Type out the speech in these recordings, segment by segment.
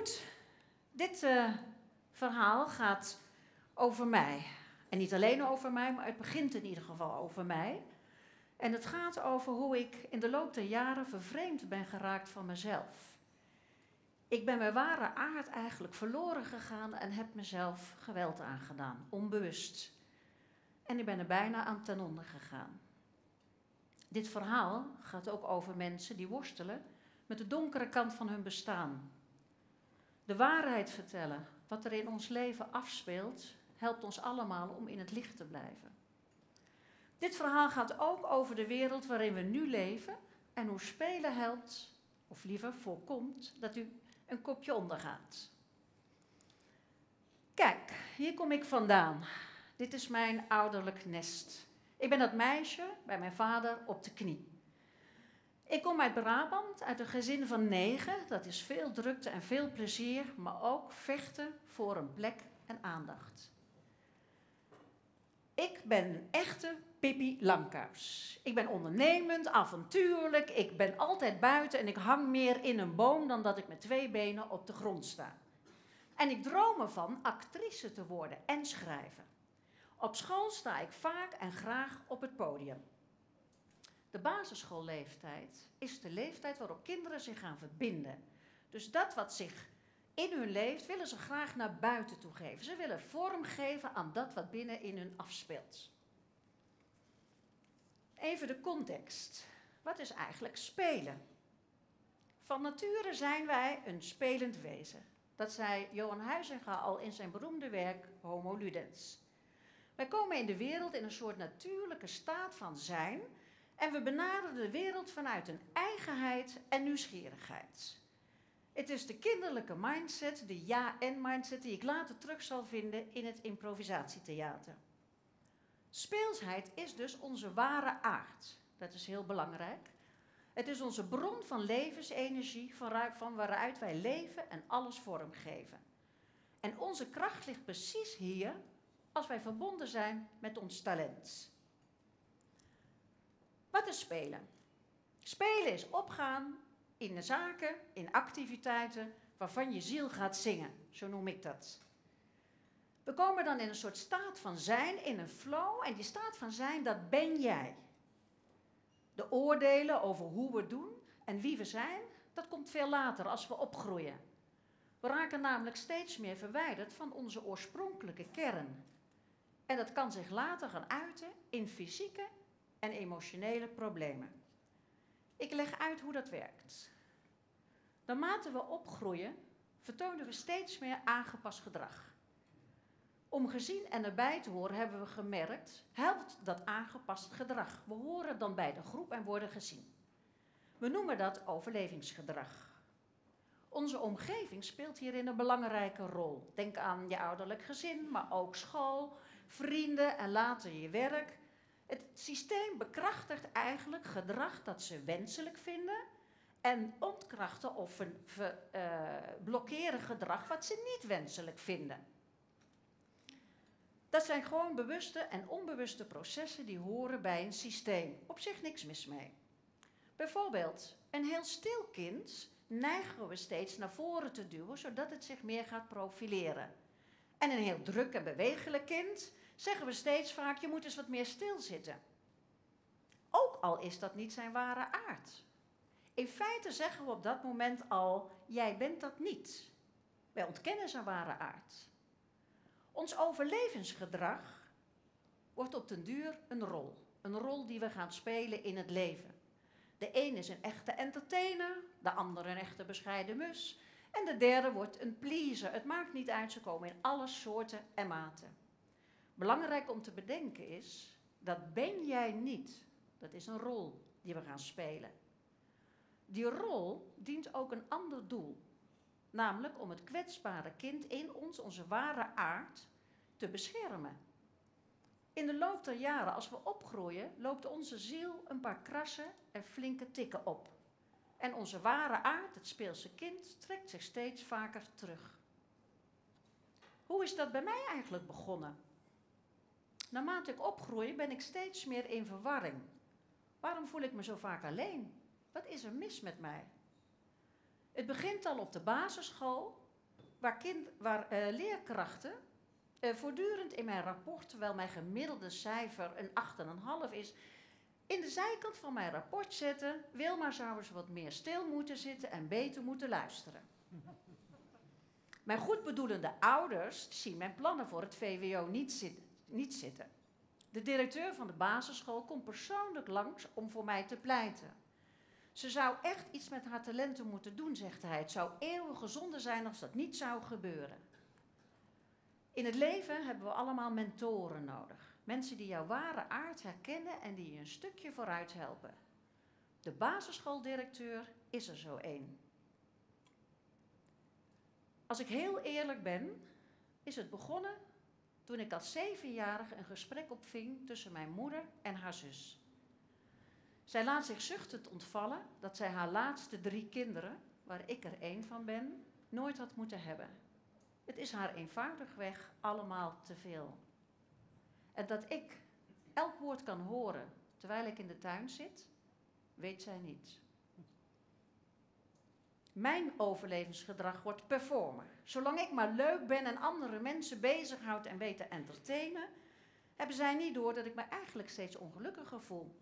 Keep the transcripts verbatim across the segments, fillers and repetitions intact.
Goed, dit uh, verhaal gaat over mij. En niet alleen over mij, maar het begint in ieder geval over mij. En het gaat over hoe ik in de loop der jaren vervreemd ben geraakt van mezelf. Ik ben mijn ware aard eigenlijk verloren gegaan en heb mezelf geweld aangedaan, onbewust. En ik ben er bijna aan ten onder gegaan. Dit verhaal gaat ook over mensen die worstelen met de donkere kant van hun bestaan. De waarheid vertellen, wat er in ons leven afspeelt, helpt ons allemaal om in het licht te blijven. Dit verhaal gaat ook over de wereld waarin we nu leven en hoe spelen helpt, of liever voorkomt, dat u een kopje ondergaat. Kijk, hier kom ik vandaan. Dit is mijn ouderlijk nest. Ik ben dat meisje bij mijn vader op de knie. Ik kom uit Brabant, uit een gezin van negen. Dat is veel drukte en veel plezier, maar ook vechten voor een plek en aandacht. Ik ben een echte Pippi Langkous. Ik ben ondernemend, avontuurlijk, ik ben altijd buiten en ik hang meer in een boom dan dat ik met twee benen op de grond sta. En ik droom ervan actrice te worden en schrijven. Op school sta ik vaak en graag op het podium. De basisschoolleeftijd is de leeftijd waarop kinderen zich gaan verbinden. Dus dat wat zich in hun leeft, willen ze graag naar buiten toe geven. Ze willen vorm geven aan dat wat binnen in hun afspeelt. Even de context. Wat is eigenlijk spelen? Van nature zijn wij een spelend wezen. Dat zei Johan Huizinga al in zijn beroemde werk Homo Ludens. Wij komen in de wereld in een soort natuurlijke staat van zijn en we benaderen de wereld vanuit een eigenheid en nieuwsgierigheid. Het is de kinderlijke mindset, de ja-en-mindset, die ik later terug zal vinden in het improvisatietheater. Speelsheid is dus onze ware aard. Dat is heel belangrijk. Het is onze bron van levensenergie, van waaruit wij leven en alles vormgeven. En onze kracht ligt precies hier, als wij verbonden zijn met ons talent. Wat is spelen? Spelen is opgaan in de zaken, in activiteiten waarvan je ziel gaat zingen. Zo noem ik dat. We komen dan in een soort staat van zijn, in een flow. En die staat van zijn, dat ben jij. De oordelen over hoe we doen en wie we zijn, dat komt veel later als we opgroeien. We raken namelijk steeds meer verwijderd van onze oorspronkelijke kern. En dat kan zich later gaan uiten in fysieke en emotionele problemen. Ik leg uit hoe dat werkt. Naarmate we opgroeien, vertonen we steeds meer aangepast gedrag. Om gezien en erbij te horen hebben we gemerkt, helpt dat aangepast gedrag. We horen dan bij de groep en worden gezien. We noemen dat overlevingsgedrag. Onze omgeving speelt hierin een belangrijke rol. Denk aan je ouderlijk gezin, maar ook school, vrienden en later je werk. Het systeem bekrachtigt eigenlijk gedrag dat ze wenselijk vinden en ontkrachten of een, ver, uh, blokkeren gedrag wat ze niet wenselijk vinden. Dat zijn gewoon bewuste en onbewuste processen die horen bij een systeem. Op zich niks mis mee. Bijvoorbeeld, een heel stil kind neigen we steeds naar voren te duwen, zodat het zich meer gaat profileren. En een heel druk en bewegelijk kind zeggen we steeds vaak, je moet eens wat meer stilzitten. Ook al is dat niet zijn ware aard. In feite zeggen we op dat moment al, jij bent dat niet. Wij ontkennen zijn ware aard. Ons overlevingsgedrag wordt op den duur een rol. Een rol die we gaan spelen in het leven. De een is een echte entertainer, de ander een echte bescheiden mus. En de derde wordt een pleaser. Het maakt niet uit, ze komen in alle soorten en maten. Belangrijk om te bedenken is, dat ben jij niet. Dat is een rol die we gaan spelen. Die rol dient ook een ander doel. Namelijk om het kwetsbare kind in ons, onze ware aard, te beschermen. In de loop der jaren, als we opgroeien, loopt onze ziel een paar krassen en flinke tikken op. En onze ware aard, het speelse kind, trekt zich steeds vaker terug. Hoe is dat bij mij eigenlijk begonnen? Naarmate ik opgroei ben ik steeds meer in verwarring. Waarom voel ik me zo vaak alleen? Wat is er mis met mij? Het begint al op de basisschool waar, kind, waar uh, leerkrachten uh, voortdurend in mijn rapport, terwijl mijn gemiddelde cijfer een acht komma vijf is, in de zijkant van mijn rapport zetten: Wilma zou eens wat meer stil moeten zitten en beter moeten luisteren. Mijn goedbedoelende ouders zien mijn plannen voor het V W O niet, zit, niet zitten. De directeur van de basisschool komt persoonlijk langs om voor mij te pleiten. Ze zou echt iets met haar talenten moeten doen, zegt hij. Het zou eeuwige zonde zijn als dat niet zou gebeuren. In het leven hebben we allemaal mentoren nodig. Mensen die jouw ware aard herkennen en die je een stukje vooruit helpen. De basisschooldirecteur is er zo één. Als ik heel eerlijk ben, is het begonnen toen ik als zevenjarige een gesprek opving tussen mijn moeder en haar zus. Zij laat zich zuchtend ontvallen dat zij haar laatste drie kinderen, waar ik er één van ben, nooit had moeten hebben. Het is haar eenvoudigweg allemaal te veel. En dat ik elk woord kan horen terwijl ik in de tuin zit, weet zij niet. Mijn overlevingsgedrag wordt performen. Zolang ik maar leuk ben en andere mensen bezighoud en weet te entertainen, hebben zij niet door dat ik me eigenlijk steeds ongelukkiger voel.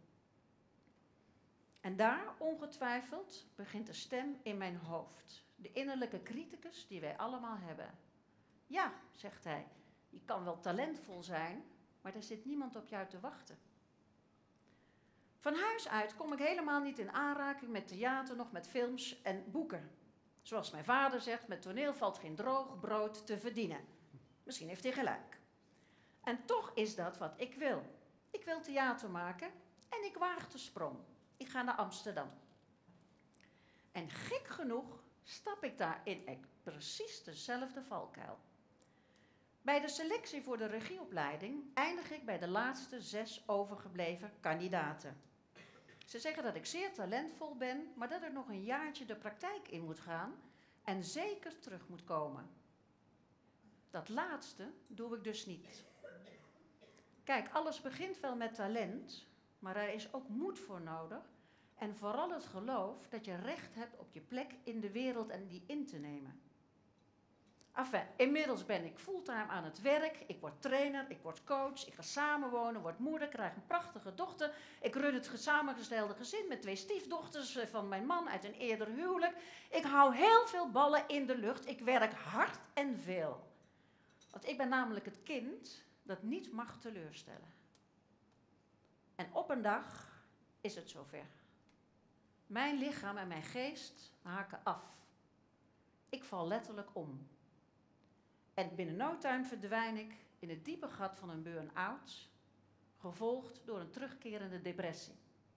En daar, ongetwijfeld, begint de stem in mijn hoofd. De innerlijke criticus die wij allemaal hebben. Ja, zegt hij, je kan wel talentvol zijn, maar er zit niemand op jou te wachten. Van huis uit kom ik helemaal niet in aanraking met theater, nog met films en boeken. Zoals mijn vader zegt, met toneel valt geen droog brood te verdienen. Misschien heeft hij gelijk. En toch is dat wat ik wil. Ik wil theater maken en ik waag de sprong. Ik ga naar Amsterdam. En gek genoeg stap ik daar in precies dezelfde valkuil. Bij de selectie voor de regieopleiding eindig ik bij de laatste zes overgebleven kandidaten. Ze zeggen dat ik zeer talentvol ben, maar dat ik nog een jaartje de praktijk in moet gaan en zeker terug moet komen. Dat laatste doe ik dus niet. Kijk, alles begint wel met talent, maar er is ook moed voor nodig en vooral het geloof dat je recht hebt op je plek in de wereld en die in te nemen. Enfin, inmiddels ben ik fulltime aan het werk, ik word trainer, ik word coach, ik ga samenwonen, word moeder, krijg een prachtige dochter. Ik run het samengestelde gezin met twee stiefdochters van mijn man uit een eerder huwelijk. Ik hou heel veel ballen in de lucht, ik werk hard en veel. Want ik ben namelijk het kind dat niet mag teleurstellen. En op een dag is het zover. Mijn lichaam en mijn geest haken af. Ik val letterlijk om. En binnen no time verdwijn ik in het diepe gat van een burn-out, gevolgd door een terugkerende depressie.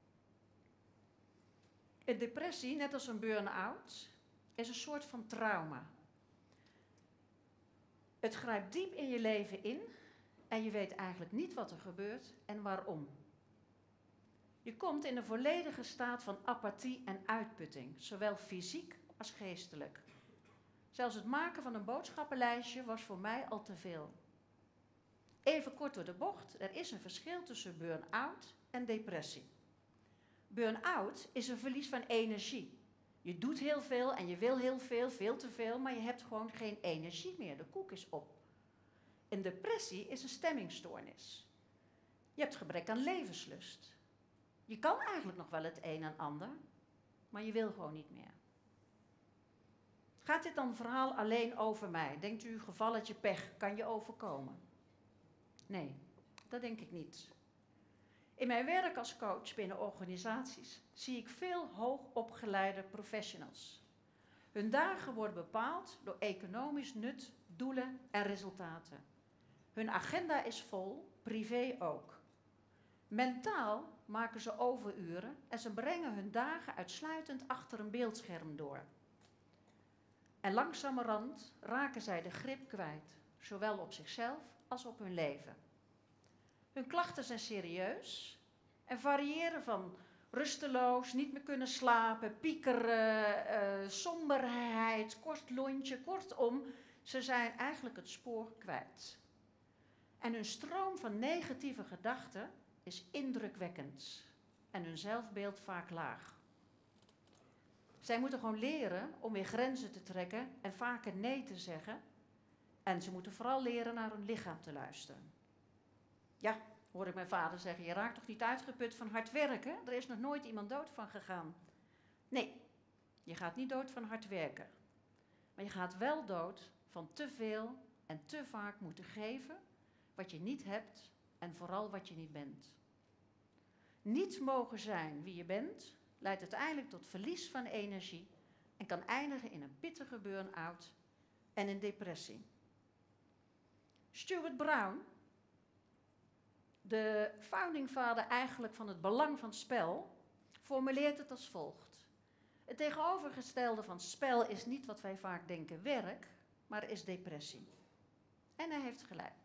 Een depressie, net als een burn-out, is een soort van trauma. Het grijpt diep in je leven in en je weet eigenlijk niet wat er gebeurt en waarom. Je komt in een volledige staat van apathie en uitputting, zowel fysiek als geestelijk. Zelfs het maken van een boodschappenlijstje was voor mij al te veel. Even kort door de bocht, er is een verschil tussen burn-out en depressie. Burn-out is een verlies van energie. Je doet heel veel en je wil heel veel, veel te veel, maar je hebt gewoon geen energie meer. De koek is op. Een depressie is een stemmingstoornis. Je hebt gebrek aan levenslust. Je kan eigenlijk nog wel het een en ander, maar je wil gewoon niet meer. Gaat dit dan verhaal alleen over mij? Denkt u, gevalletje pech, kan je overkomen? Nee, dat denk ik niet. In mijn werk als coach binnen organisaties zie ik veel hoogopgeleide professionals. Hun dagen worden bepaald door economisch nut, doelen en resultaten. Hun agenda is vol, privé ook. Mentaal maken ze overuren en ze brengen hun dagen uitsluitend achter een beeldscherm door. En langzamerhand raken zij de grip kwijt, zowel op zichzelf als op hun leven. Hun klachten zijn serieus en variëren van rusteloos, niet meer kunnen slapen, piekeren, uh, somberheid, kort lontje, kortom, ze zijn eigenlijk het spoor kwijt. En hun stroom van negatieve gedachten is indrukwekkend en hun zelfbeeld vaak laag. Zij moeten gewoon leren om weer grenzen te trekken en vaker nee te zeggen. En ze moeten vooral leren naar hun lichaam te luisteren. Ja, hoor ik mijn vader zeggen, je raakt toch niet uitgeput van hard werken? Er is nog nooit iemand dood van gegaan. Nee, je gaat niet dood van hard werken. Maar je gaat wel dood van te veel en te vaak moeten geven wat je niet hebt en vooral wat je niet bent. Niet mogen zijn wie je bent leidt uiteindelijk tot verlies van energie en kan eindigen in een pittige burn-out en een depressie. Stuart Brown, de foundingvader eigenlijk van het belang van spel, formuleert het als volgt. Het tegenovergestelde van spel is niet wat wij vaak denken werk, maar is depressie. En hij heeft gelijk.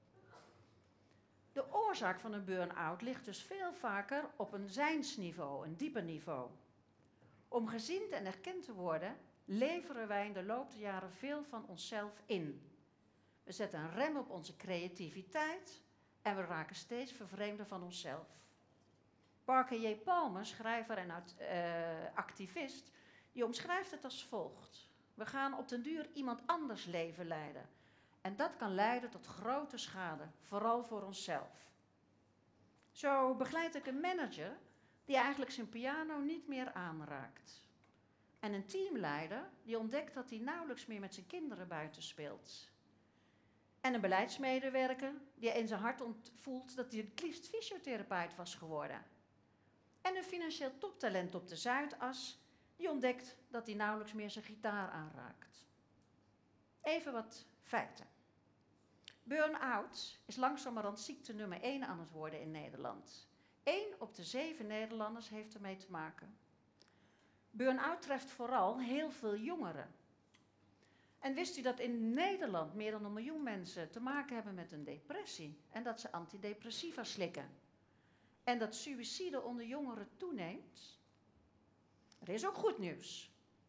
De oorzaak van een burn-out ligt dus veel vaker op een zijnsniveau, een dieper niveau. Om gezien en erkend te worden, leveren wij in de loop der jaren veel van onszelf in. We zetten een rem op onze creativiteit en we raken steeds vervreemder van onszelf. Parker J. Palmer, schrijver en uh, activist, die omschrijft het als volgt. We gaan op den duur iemand anders leven leiden. En dat kan leiden tot grote schade, vooral voor onszelf. Zo begeleid ik een manager die eigenlijk zijn piano niet meer aanraakt. En een teamleider die ontdekt dat hij nauwelijks meer met zijn kinderen buiten speelt. En een beleidsmedewerker die in zijn hart voelt dat hij het liefst fysiotherapeut was geworden. En een financieel toptalent op de Zuidas die ontdekt dat hij nauwelijks meer zijn gitaar aanraakt. Even wat feiten. Burn-out is langzamerhand ziekte nummer één aan het worden in Nederland. Eén op de zeven Nederlanders heeft ermee te maken. Burn-out treft vooral heel veel jongeren. En wist u dat in Nederland meer dan een miljoen mensen te maken hebben met een depressie en dat ze antidepressiva slikken? En dat suïcide onder jongeren toeneemt? Er is ook goed nieuws.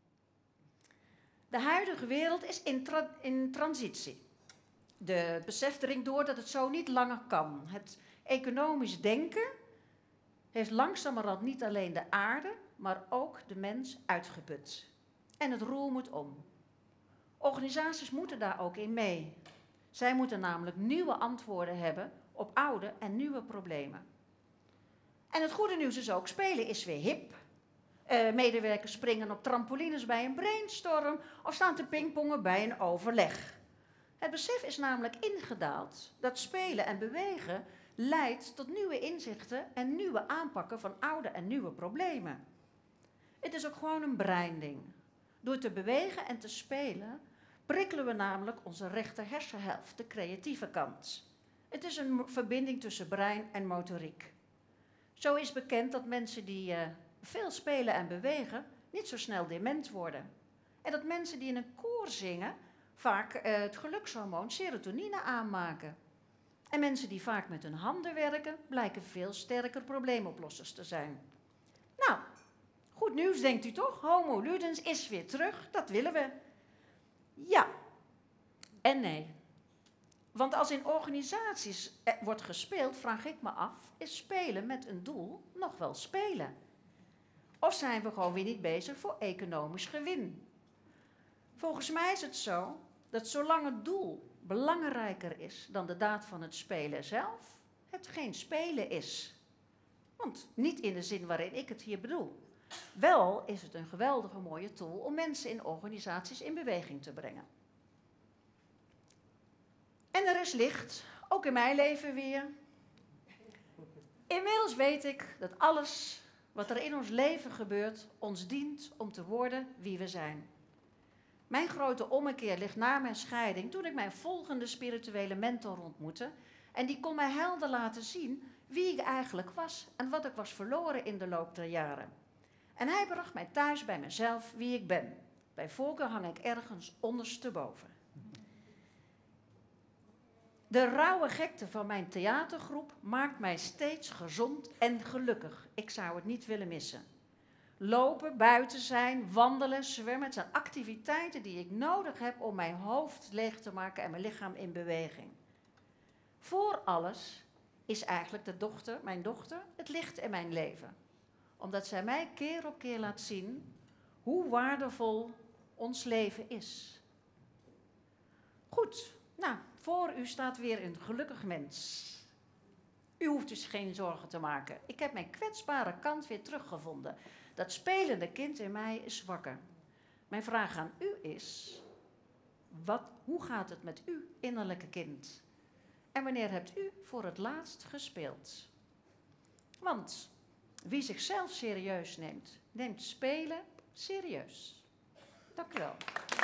De huidige wereld is in, tra in transitie. De besef dringt door dat het zo niet langer kan. Het economisch denken heeft langzamerhand niet alleen de aarde, maar ook de mens uitgeput. En het roer moet om. Organisaties moeten daar ook in mee. Zij moeten namelijk nieuwe antwoorden hebben op oude en nieuwe problemen. En het goede nieuws is ook, spelen is weer hip. Uh, medewerkers springen op trampolines bij een brainstorm of staan te pingpongen bij een overleg. Het besef is namelijk ingedaald dat spelen en bewegen leidt tot nieuwe inzichten en nieuwe aanpakken van oude en nieuwe problemen. Het is ook gewoon een breinding. Door te bewegen en te spelen prikkelen we namelijk onze rechter hersenhelft, de creatieve kant. Het is een verbinding tussen brein en motoriek. Zo is bekend dat mensen die uh, veel spelen en bewegen niet zo snel dement worden. En dat mensen die in een koor zingen vaak uh, het gelukshormoon serotonine aanmaken. En mensen die vaak met hun handen werken blijken veel sterker probleemoplossers te zijn. Nou, goed nieuws denkt u toch? Homo ludens is weer terug, dat willen we. Ja en nee. Want als in organisaties wordt gespeeld, vraag ik me af, is spelen met een doel nog wel spelen? Of zijn we gewoon weer niet bezig voor economisch gewin? Volgens mij is het zo dat zolang het doel belangrijker is dan de daad van het spelen zelf, het geen spelen is. Want niet in de zin waarin ik het hier bedoel. Wel is het een geweldige mooie tool om mensen in organisaties in beweging te brengen. En er is licht, ook in mijn leven weer. Inmiddels weet ik dat alles wat er in ons leven gebeurt ons dient om te worden wie we zijn. Mijn grote ommekeer ligt na mijn scheiding toen ik mijn volgende spirituele mentor ontmoette. En die kon mij helder laten zien wie ik eigenlijk was en wat ik was verloren in de loop der jaren. En hij bracht mij thuis bij mezelf wie ik ben. Bij voorkeur hang ik ergens ondersteboven. De rauwe gekte van mijn theatergroep maakt mij steeds gezond en gelukkig. Ik zou het niet willen missen. Lopen, buiten zijn, wandelen, zwemmen, het zijn activiteiten die ik nodig heb om mijn hoofd leeg te maken en mijn lichaam in beweging. Voor alles is eigenlijk de dochter, mijn dochter, het licht in mijn leven. Omdat zij mij keer op keer laat zien hoe waardevol ons leven is. Goed, nou, voor u staat weer een gelukkig mens. U hoeft dus geen zorgen te maken. Ik heb mijn kwetsbare kant weer teruggevonden. Dat spelende kind in mij is wakker. Mijn vraag aan u is, wat, hoe gaat het met uw innerlijke kind? En wanneer hebt u voor het laatst gespeeld? Want wie zichzelf serieus neemt, neemt spelen serieus. Dank u wel.